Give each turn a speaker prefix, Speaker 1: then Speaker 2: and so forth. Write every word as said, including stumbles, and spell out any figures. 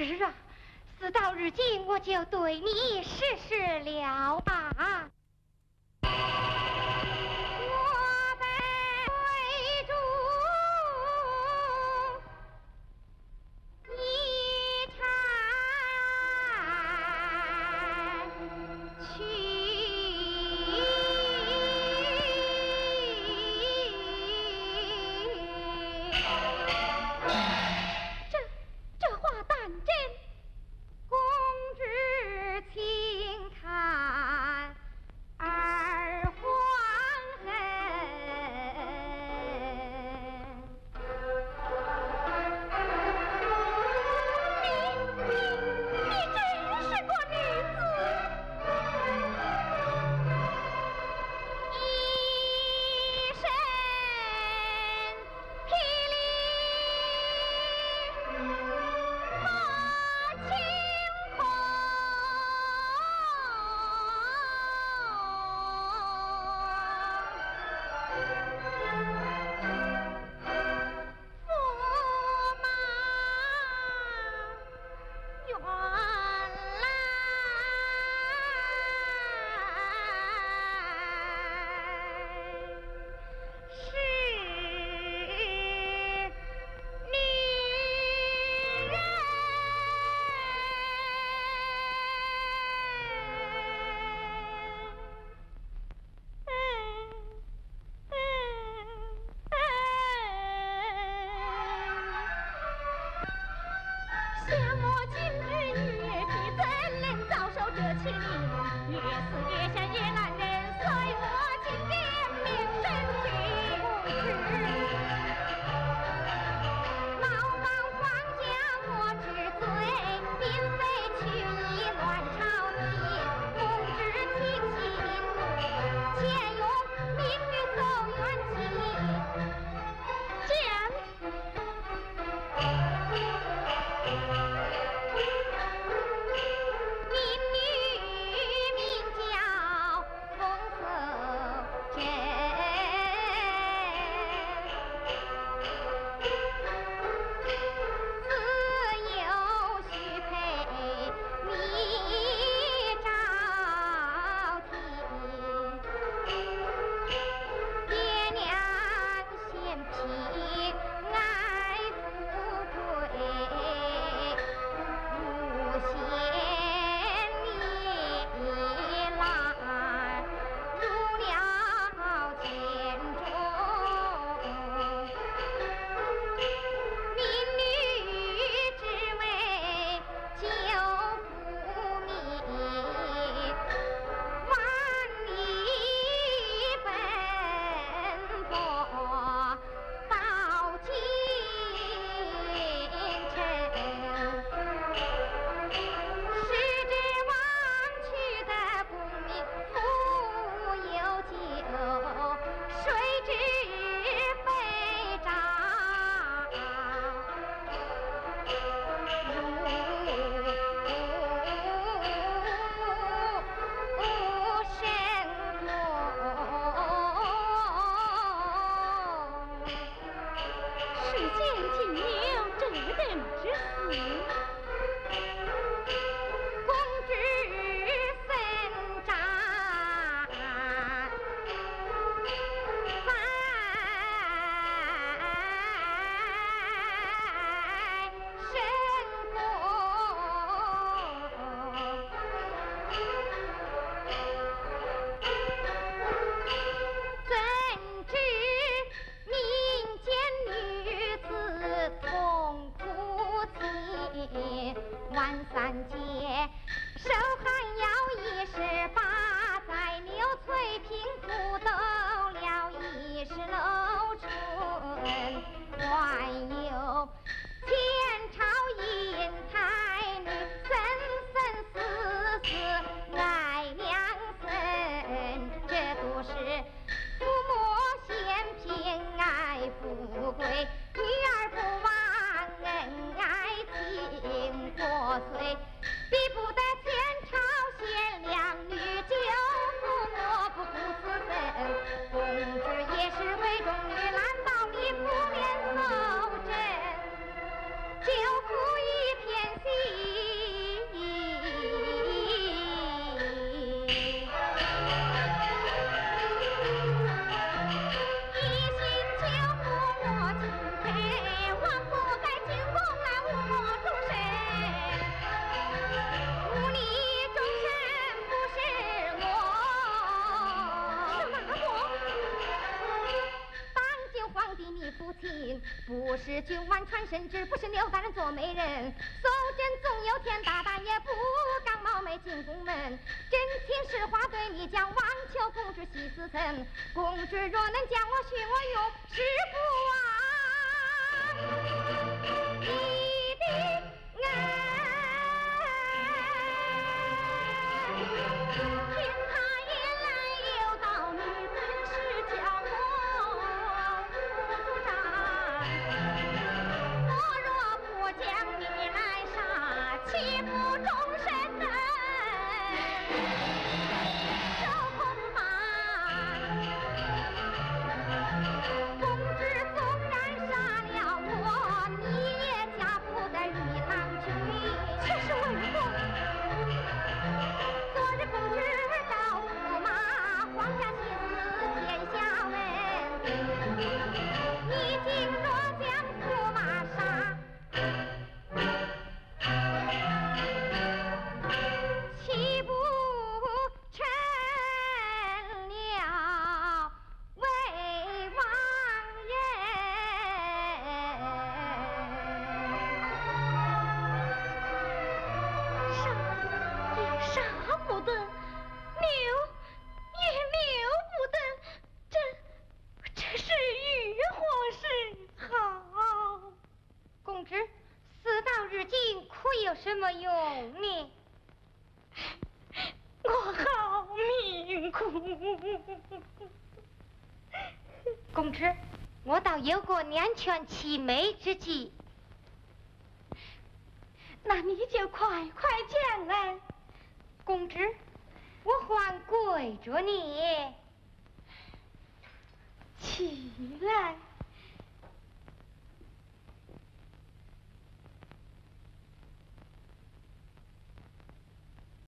Speaker 1: 是啊，事到如今，我就对你实施了啊。
Speaker 2: 就负一片心。
Speaker 1: 是君王传圣旨，不是刘大人做媒人。搜朕总有天，大大也不敢冒昧进宫门。真情实话对你讲，望求公主息思忖。公主若能将我许我用，是不枉你的恩。听他言来有道，你本是叫我吴主长。我若不将你来杀，岂不终身恩？这恐怕公子纵然杀了我，你也嫁不得一郎君。这是为何？昨日公知到驸马，皇下心思天下闻。你今若将驸马杀，岂不成了为王人？杀也杀不得，留也留不得，这这是与何是好？公知，事到如今，可有什么用呢？我好命苦。公知，我倒有个两全其美之计。那你就快快讲来。公知，我还跪着你。起来。